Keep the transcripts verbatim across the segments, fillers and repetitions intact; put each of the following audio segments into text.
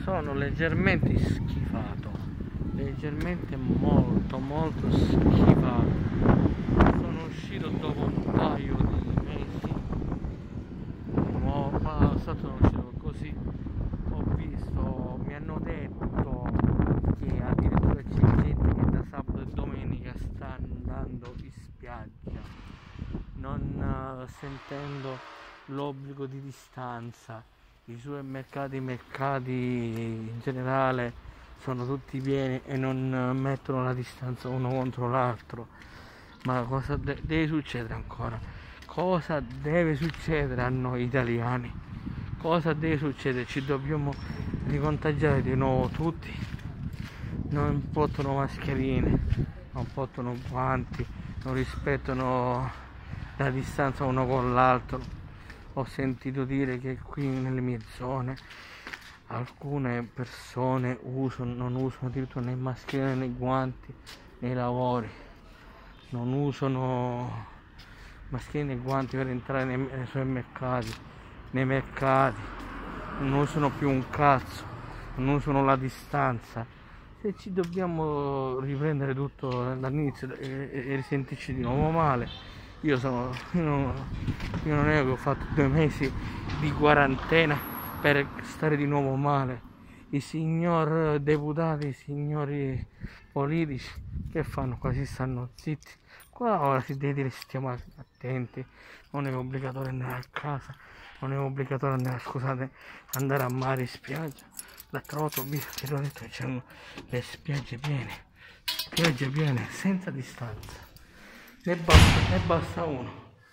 sono leggermente schifato, leggermente molto molto schifato. Sono uscito dopo un paio di mesi, nuovo passato, sono uscito così, ho visto, mi hanno detto che addirittura c'è gente che da sabato e domenica sta andando in spiaggia, non uh, sentendo l'obbligo di distanza. I supermercati, i mercati in generale sono tutti pieni e non mettono la distanza uno contro l'altro. Ma cosa de- deve succedere ancora? Cosa deve succedere a noi italiani? Cosa deve succedere? Ci dobbiamo ricontagiare di nuovo tutti? Non portano mascherine, non portano guanti, non rispettano la distanza uno con l'altro. Ho sentito dire che qui nelle mie zone alcune persone usano, non usano addirittura né mascherine né guanti nei lavori, non usano mascherine e guanti per entrare nei, nei supermercati, nei mercati, non usano più un cazzo, non usano la distanza. Se ci dobbiamo riprendere tutto dall'inizio e, e risentirci di nuovo male, io sono io non, io non è che ho fatto due mesi di quarantena per stare di nuovo male. I signor deputati, i signori politici che fanno? Quasi stanno zitti. Qua ora si deve dire stiamo attenti, non è obbligatorio andare a casa, non è obbligatorio andare, scusate, andare a mare in spiaggia. L'altra volta ho visto, ti ho detto che c'erano le spiagge piene, spiagge piene senza distanza. Ne basta, ne basta uno,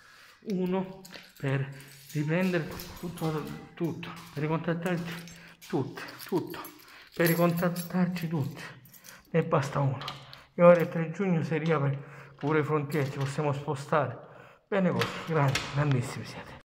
uno per riprendere tutto, tutto, per ricontattarci tutti, tutto, per ricontattarci tutti, ne basta uno. E ora il tre giugno si riapre pure le frontiere, ci possiamo spostare. Bene così, grandi, grandissimi siete.